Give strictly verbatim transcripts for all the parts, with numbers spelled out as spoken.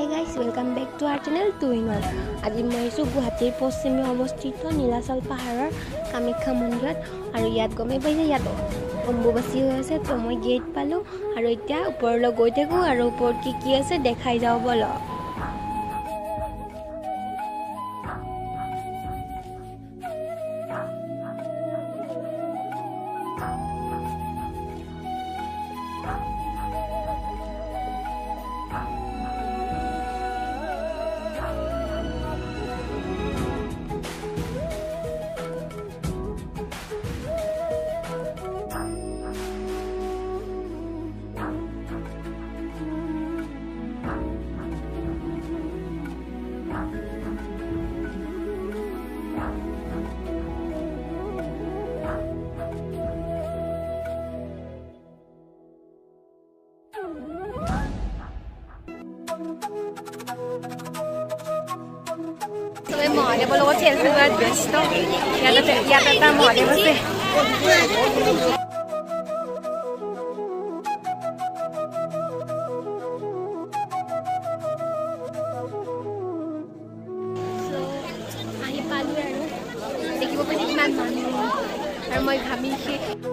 guys, welcome back to our channel two in one. আজি মই আছো গুৱাহাটীৰ পশ্চিমে অৱস্থিত নীলাচল পাহাৰৰ কামাখ্যা মন্দিৰত আৰু ইয়াত গমে পাইছে ইয়াত অম্বুবাচী হৈ আছে তো মই গেট পালো আৰু এতিয়া ওপৰলৈ গৈ থাকো আৰু ওপৰত কি কি আছে দেখাই যাও বলো। महादेव लोग सेल्फी लोवात व्यस्त यात यात आता महादेव আছে সো আহি পালো আৰু দেখিব পাৰি কিমান মানুহ আৰু মই ঘামিছে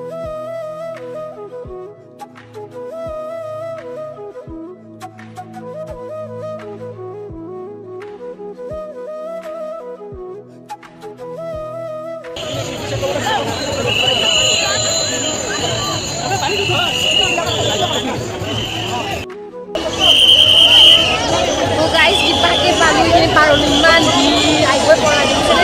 तो guys dipakai palu ini palu mandi ay gue pola di sana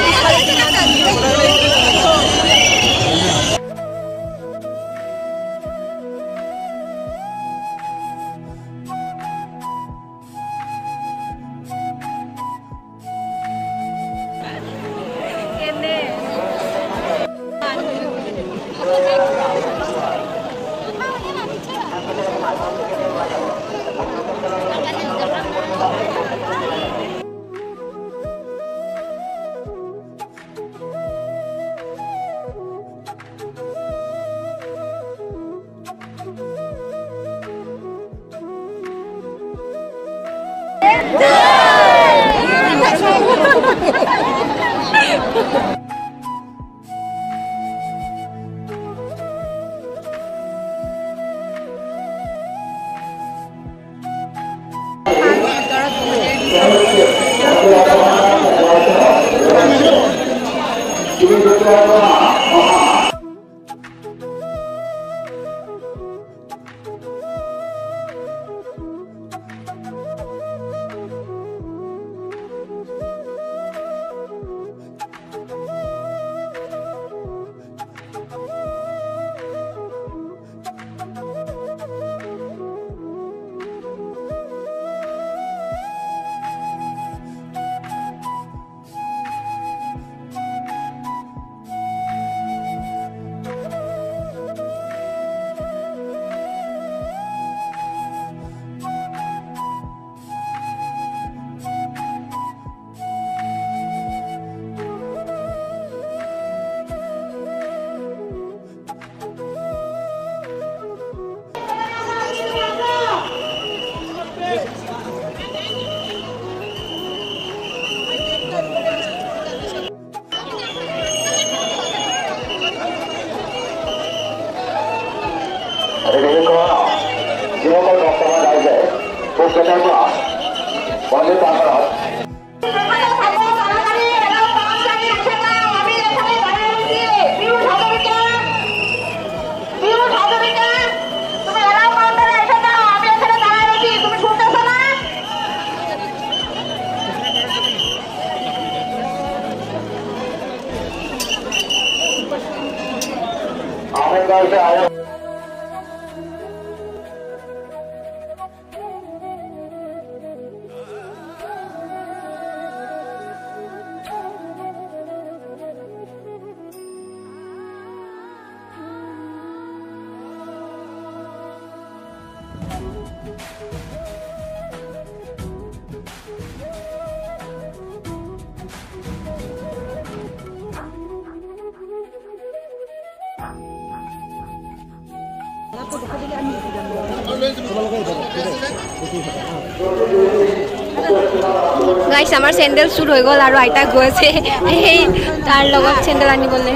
গাইছ আমাৰ চেন্ডেল চুৰ হৈ গ'ল আৰু আইতা গৈছে এই তাৰ লগত চেন্ডেল আনিবলৈ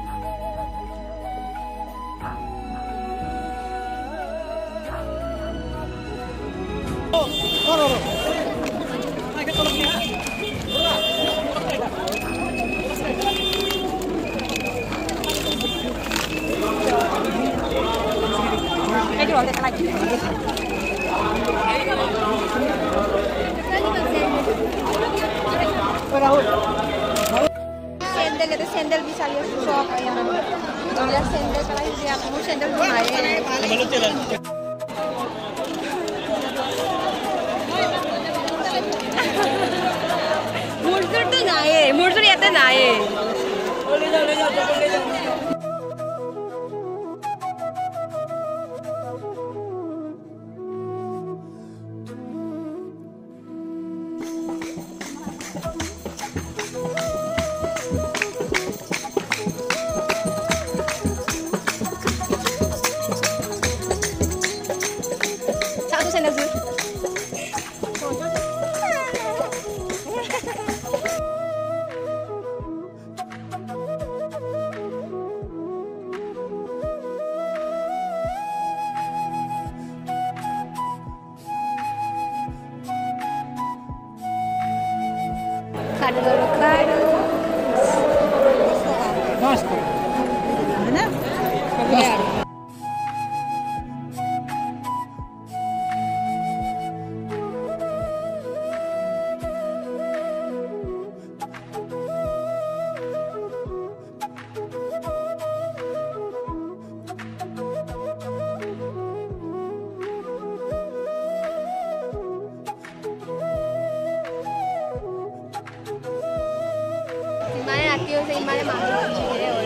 Sandal itu sandal bisa lihat susah kayak lihat sandal kalau dia mau sandal lumayan. Mursur tuh naik, mursur ya tuh naik. Kado kado. Nosto. Mana? Familiar. Mana aktif sih mana masuk sini orang.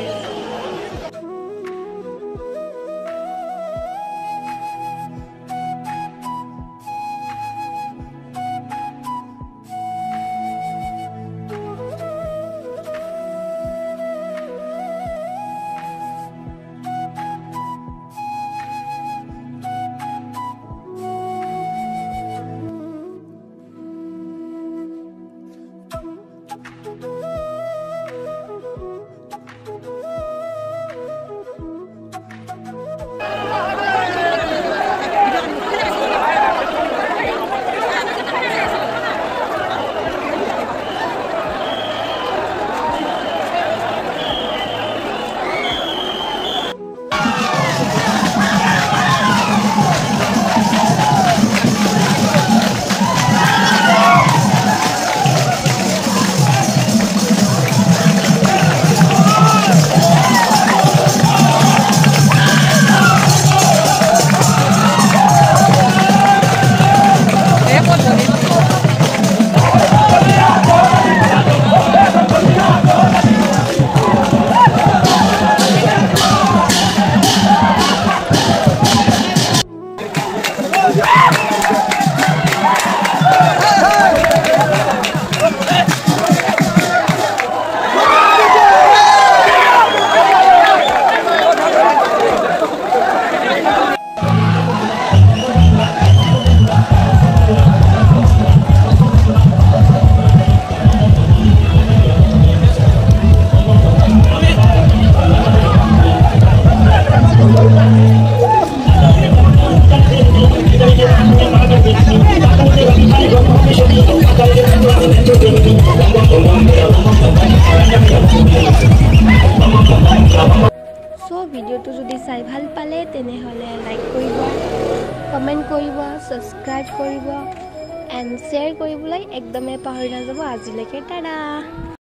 So video to jodi sai bhal pale tenehole like koriba, comment koriba, subscribe koriba and share koribolai ekdome pahori najabo ajileke tada।